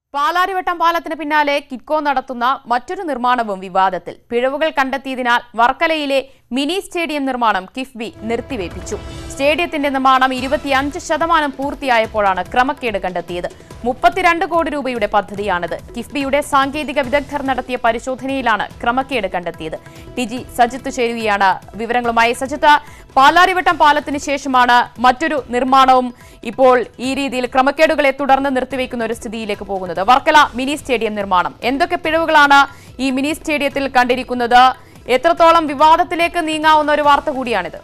പാലാരിവട്ടം പാലത്തിന് പിന്നാലെ കിറ്റ്കോ നടത്തുന്ന മറ്റൊരു നിർമ്മാണവും വിവാദത്തിൽ. പിഴവുകൾ കണ്ടെത്തിയതിനാൽ വർക്കലയിലെ മിനി സ്റ്റേഡിയം നിർമ്മാണം കിഫ്ബി നിർത്തിവെപ്പിച്ചു. സ്റ്റേഡിയത്തിന്റെ നിർമ്മാണം 25% പൂർത്തിയായപ്പോഴാണ് ക്രമക്കേട് കണ്ടെത്തിയത്. 32 കോടി രൂപയുടെ പദ്ധതിയാണിത്. കിഫ്ബിയുടെ സാങ്കേതിക വിദഗ്ധർ നടത്തിയ പരിശോധനയിലാണ് ക്രമക്കേട് കണ്ടെത്തിയത്. ടി.ജി. സജിത്ത് ചേരുകയാണ് വിവരങ്ങളുമായി. സജിത്ത്, പാലാരിവട്ടം പാലത്തിന് ശേഷമാണ് മറ്റൊരു നിർമ്മാണവും ഇപ്പോൾ ഈ രീതിയിൽ ക്രമക്കേടുകളെ തുടർന്ന് നിർത്തിവെക്കുന്ന ഒരു സ്ഥിതിയിലേക്ക് പോകുന്നത്. വർക്കല മിനി സ്റ്റേഡിയം നിർമ്മാണം, എന്തൊക്കെ പിഴവുകളാണ് ഈ മിനി സ്റ്റേഡിയത്തിൽ കണ്ടിരിക്കുന്നത്? എത്രത്തോളം വിവാദത്തിലേക്ക് നീങ്ങാവുന്ന ഒരു വാർത്ത കൂടിയാണിത്?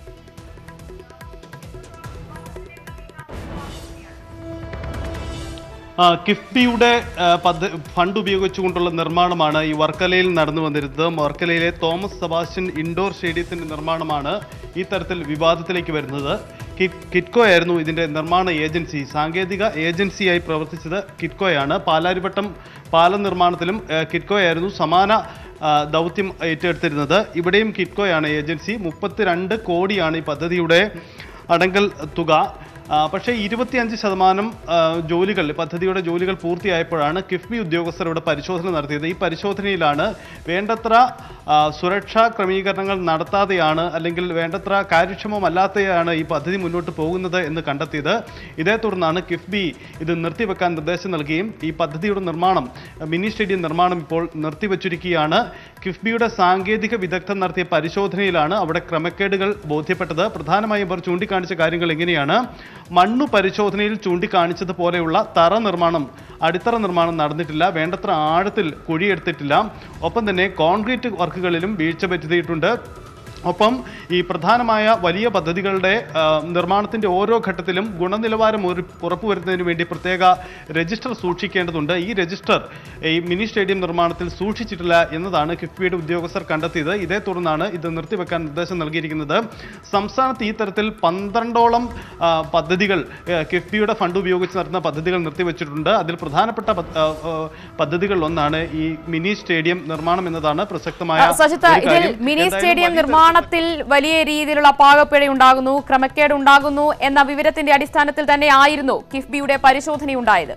കിഫ്ബിയുടെ ഫണ്ട് ഉപയോഗിച്ചുകൊണ്ടുള്ള നിർമ്മാണമാണ് ഈ വർക്കലയിൽ നടന്നു വന്നിരുന്നത്. വർക്കലയിലെ തോമസ് സെബാസ്റ്റ്യൻ ഇൻഡോർ സ്റ്റേഡിയത്തിന്റെ നിർമ്മാണമാണ് ഈ തരത്തിൽ വിവാദത്തിലേക്ക് വരുന്നത്. കിറ്റ്കോ ആയിരുന്നു ഇതിന്റെ നിർമ്മാണ ഏജൻസി. സാങ്കേതിക ഏജൻസിയായി പ്രവർത്തിച്ചത് കിറ്റ്കോയാണ്. പാലാരിവട്ടം പാലം നിർമ്മാണത്തിലും കിറ്റ്കോ ആയിരുന്നു സമാന ദൗത്യം ഏറ്റെടുത്തിരുന്നത്. ഇവിടെയും കിറ്റ്കോയാണ് ഏജൻസി. 32 കോടിയാണ് ഈ പദ്ധതിയുടെ അടങ്കൽ തുക. പക്ഷേ 25% ജോലികൾ, പദ്ധതിയുടെ ജോലികൾ പൂർത്തിയായപ്പോഴാണ് കിഫ്ബി ഉദ്യോഗസ്ഥർ ഇവിടെ പരിശോധന നടത്തിയത്. ഈ പരിശോധനയിലാണ് വേണ്ടത്ര സുരക്ഷാ ക്രമീകരണങ്ങൾ നടത്താതെയാണ്, അല്ലെങ്കിൽ വേണ്ടത്ര കാര്യക്ഷമമല്ലാതെയാണ് ഈ പദ്ധതി മുന്നോട്ട് പോകുന്നത് എന്ന് കണ്ടെത്തിയത്. ഇതേ തുടർന്നാണ് കിഫ്ബി ഇത് നിർത്തിവെക്കാൻ നിർദ്ദേശം നൽകുകയും ഈ പദ്ധതിയുടെ നിർമ്മാണം, മിനി സ്റ്റേഡിയം നിർമ്മാണം ഇപ്പോൾ നിർത്തിവെച്ചിരിക്കുകയാണ്. കിഫ്ബിയുടെ സാങ്കേതിക വിദഗ്ധർ നടത്തിയ പരിശോധനയിലാണ് അവിടെ ക്രമക്കേടുകൾ ബോധ്യപ്പെട്ടത്. പ്രധാനമായും ഇവർ ചൂണ്ടിക്കാണിച്ച കാര്യങ്ങൾ എങ്ങനെയാണ്? മണ്ണു പരിശോധനയിൽ ചൂണ്ടിക്കാണിച്ചതുപോലെയുള്ള അടിത്തറ നിർമ്മാണം നടന്നിട്ടില്ല, വേണ്ടത്ര ആഴത്തിൽ കുഴിയെടുത്തിട്ടില്ല. ഒപ്പം തന്നെ കോൺക്രീറ്റ് വർക്കുകളിലും വീഴ്ച പറ്റിയിട്ടുണ്ട്. ഒപ്പം ഈ പ്രധാനമായ വലിയ പദ്ധതികളുടെ നിർമ്മാണത്തിൻ്റെ ഓരോ ഘട്ടത്തിലും ഗുണനിലവാരം ഉറപ്പുവരുത്തുന്നതിന് വേണ്ടി പ്രത്യേക രജിസ്റ്റർ സൂക്ഷിക്കേണ്ടതുണ്ട്. ഈ രജിസ്റ്റർ ഈ മിനി സ്റ്റേഡിയം നിർമ്മാണത്തിൽ സൂക്ഷിച്ചിട്ടില്ല എന്നതാണ് കിഫ്ബിയുടെ ഉദ്യോഗസ്ഥർ കണ്ടെത്തിയത്. ഇതേ തുടർന്നാണ് ഇത് നിർത്തിവെക്കാൻ നിർദ്ദേശം നൽകിയിരിക്കുന്നത്. സംസ്ഥാനത്ത് ഈ തരത്തിൽ 12ഓളം പദ്ധതികൾ, കിഫ്ബിയുടെ ഫണ്ട് ഉപയോഗിച്ച് നടത്തുന്ന പദ്ധതികൾ നിർത്തിവെച്ചിട്ടുണ്ട്. അതിൽ പ്രധാനപ്പെട്ട പദ്ധതികളിലൊന്നാണ് ഈ മിനി സ്റ്റേഡിയം നിർമ്മാണം എന്നതാണ് പ്രസക്തമായ കാര്യം. നിർമ്മാണത്തിൽ വലിയ രീതിയിലുള്ള പാകപ്പിഴയുണ്ടാകുന്നു, ക്രമക്കേട് ഉണ്ടാകുന്നു എന്ന വിവരത്തിന്റെ അടിസ്ഥാനത്തിൽ തന്നെ ആയിരുന്നു കിഫ്ബിയുടെ പരിശോധനയുണ്ടായത്.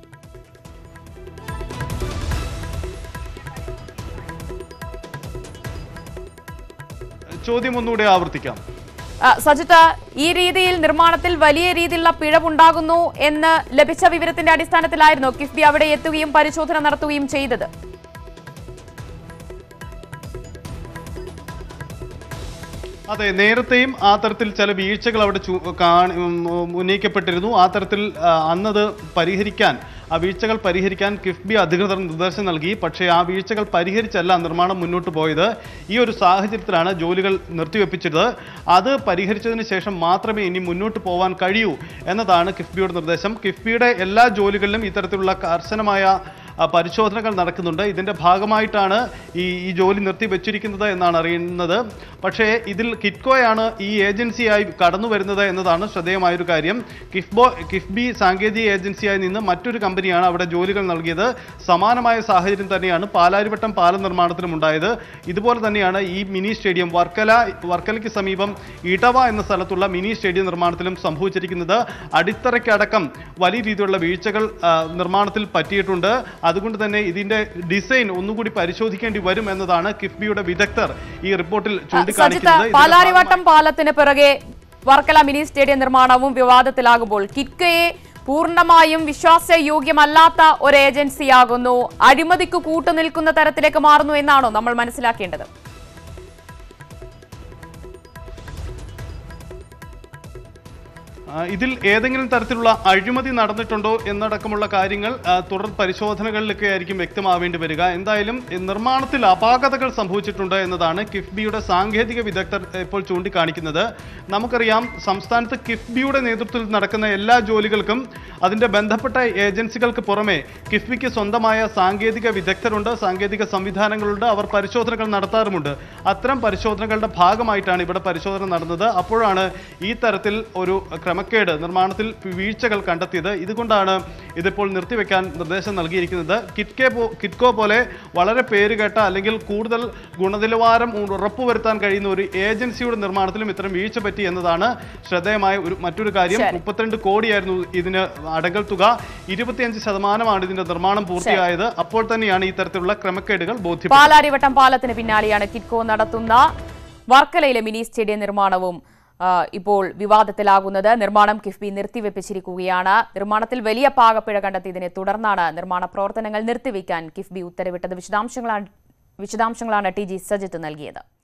ചോദ്യം ഒന്നുകൂടെ ആവർത്തിക്കാം. സജിത്ത്, ഈ രീതിയിൽ നിർമ്മാണത്തിൽ വലിയ രീതിയിലുള്ള പിഴവുണ്ടാകുന്നു എന്ന് ലഭിച്ച വിവരത്തിന്റെ അടിസ്ഥാനത്തിലായിരുന്നു കിഫ്ബി അവിടെ എത്തുകയും പരിശോധന നടത്തുകയും ചെയ്തത്. അതെ, നേരത്തെയും ആ തരത്തിൽ ചില വീഴ്ചകൾ അവിടെ ഉന്നയിക്കപ്പെട്ടിരുന്നു. ആ തരത്തിൽ അന്നത് ആ വീഴ്ചകൾ പരിഹരിക്കാൻ കിഫ്ബി അധികൃതർ നിർദ്ദേശം നൽകി. പക്ഷേ ആ വീഴ്ചകൾ പരിഹരിച്ചല്ല നിർമ്മാണം മുന്നോട്ട് പോയത്. ഈ ഒരു സാഹചര്യത്തിലാണ് ജോലികൾ നിർത്തിവെപ്പിച്ചത്. അത് പരിഹരിച്ചതിന് ശേഷം മാത്രമേ ഇനി മുന്നോട്ട് പോകാൻ കഴിയൂ എന്നതാണ് കിഫ്ബിയുടെ നിർദ്ദേശം. കിഫ്ബിയുടെ എല്ലാ ജോലികളിലും ഇത്തരത്തിലുള്ള കർശനമായ പരിശോധനകൾ നടക്കുന്നുണ്ട്. ഇതിൻ്റെ ഭാഗമായിട്ടാണ് ഈ ജോലി നിർത്തിവെച്ചിരിക്കുന്നത് എന്നാണ് അറിയുന്നത്. പക്ഷേ ഇതിൽ കിറ്റ്കോയാണ് ഈ ഏജൻസിയായി കടന്നു വരുന്നത് എന്നതാണ് ശ്രദ്ധേയമായൊരു കാര്യം. കിഫ്ബി സാങ്കേതിക ഏജൻസിയായി നിന്ന് മറ്റൊരു കമ്പനിയാണ് അവിടെ ജോലികൾ നൽകിയത്. സമാനമായ സാഹചര്യം തന്നെയാണ് പാലാരിവട്ടം പാലം നിർമ്മാണത്തിലും ഉണ്ടായത്. ഇതുപോലെ തന്നെയാണ് ഈ മിനി സ്റ്റേഡിയം വർക്കലയ്ക്ക് സമീപം ഇടവ എന്ന സ്ഥലത്തുള്ള മിനി സ്റ്റേഡിയം നിർമ്മാണത്തിലും സംഭവിച്ചിരിക്കുന്നത്. അടിത്തറയ്ക്കടക്കം വലിയ രീതിയിലുള്ള വീഴ്ചകൾ നിർമ്മാണത്തിൽ പറ്റിയിട്ടുണ്ട്. അതുകൊണ്ട് തന്നെ ഇതിന്റെ ഡിസൈൻ ഒന്നുകൂടി പരിശോധിക്കേണ്ടി വരും എന്നതാണ് കിഫ്ബിയുടെ വിദഗ്ധർ ഈ റിപ്പോർട്ടിൽ ചൂണ്ടിക്കാണിക്കുന്നത്. പാലാരിവട്ടം പാലത്തിന് പിറകെ വർക്കല മിനി സ്റ്റേഡിയം നിർമ്മാണവും വിവാദത്തിലാകുമ്പോൾ കിറ്റ്കോയെ പൂർണ്ണമായും വിശ്വാസയോഗ്യമല്ലാത്ത ഒരു ഏജൻസിയാകുന്നു, അഴിമതിക്ക് കൂട്ടുനിൽക്കുന്ന തരത്തിലേക്ക് മാറുന്നു എന്നാണോ നമ്മൾ മനസ്സിലാക്കേണ്ടത്? ഇതിൽ ഏതെങ്കിലും തരത്തിലുള്ള അഴിമതി നടന്നിട്ടുണ്ടോ എന്നടക്കമുള്ള കാര്യങ്ങൾ തുടർ പരിശോധനകളിലൊക്കെ ആയിരിക്കും വ്യക്തമാവേണ്ടി വരിക. എന്തായാലും നിർമ്മാണത്തിൽ അപാകതകൾ സംഭവിച്ചിട്ടുണ്ട് എന്നതാണ് കിഫ്ബിയുടെ സാങ്കേതിക വിദഗ്ധർ ഇപ്പോൾ ചൂണ്ടിക്കാണിക്കുന്നത്. നമുക്കറിയാം, സംസ്ഥാനത്ത് കിഫ്ബിയുടെ നേതൃത്വത്തിൽ നടക്കുന്ന എല്ലാ ജോലികൾക്കും അതിൻ്റെ ബന്ധപ്പെട്ട ഏജൻസികൾക്ക് പുറമെ കിഫ്ബിക്ക് സ്വന്തമായ സാങ്കേതിക വിദഗ്ധരുണ്ട്, സാങ്കേതിക സംവിധാനങ്ങളുണ്ട്, അവർ പരിശോധനകൾ നടത്താറുമുണ്ട്. അത്തരം പരിശോധനകളുടെ ഭാഗമായിട്ടാണ് ഇവിടെ പരിശോധന നടന്നത്. അപ്പോഴാണ് ഈ തരത്തിൽ ഒരു ക്രമക്കേട് നിർമ്മാണത്തിൽ വീഴ്ചകൾ കണ്ടെത്തിയത്. ഇതുകൊണ്ടാണ് ഇതിപ്പോൾ നിർത്തിവെക്കാൻ നിർദ്ദേശം നൽകിയിരിക്കുന്നത്. കിറ്റ്കോ പോലെ വളരെ പേരുകേട്ട അല്ലെങ്കിൽ കൂടുതൽ ഗുണനിലവാരം ഉറപ്പുവരുത്താൻ കഴിയുന്ന ഒരു ഏജൻസിയുടെ നിർമ്മാണത്തിലും ഇത്തരം വീഴ്ച പറ്റി എന്നതാണ് ശ്രദ്ധേയമായ മറ്റൊരു കാര്യം. 32 കോടിയായിരുന്നു ഇതിന് അടങ്കൽ തുക. 25% ഇതിന്റെ നിർമ്മാണം പൂർത്തിയായത്. അപ്പോൾ തന്നെയാണ് ഈ തരത്തിലുള്ള ക്രമക്കേടുകൾ ബോധ്യപ്പെട്ടത്. പാലാരിവട്ടം പാലത്തിന് പിന്നാലെയാണ് കിറ്റ്കോ നടത്തുന്ന വർക്കലയിലെ മിനി സ്റ്റേഡിയം നിർമ്മാണവും ഇപ്പോൾ വിവാദത്തിലാകുന്നത്. നിർമ്മാണം കിഫ്ബി നിർത്തിവെപ്പിച്ചിരിക്കുകയാണ്. നിർമ്മാണത്തിൽ വലിയ പാകപ്പിഴ കണ്ടെത്തിയതിനെ തുടർന്നാണ് നിർമ്മാണ പ്രവർത്തനങ്ങൾ നിർത്തിവെക്കാൻ കിഫ്ബി ഉത്തരവിട്ടത്. വിശദാംശങ്ങളാണ് ടി ജി സജിത്ത് നൽകിയത്.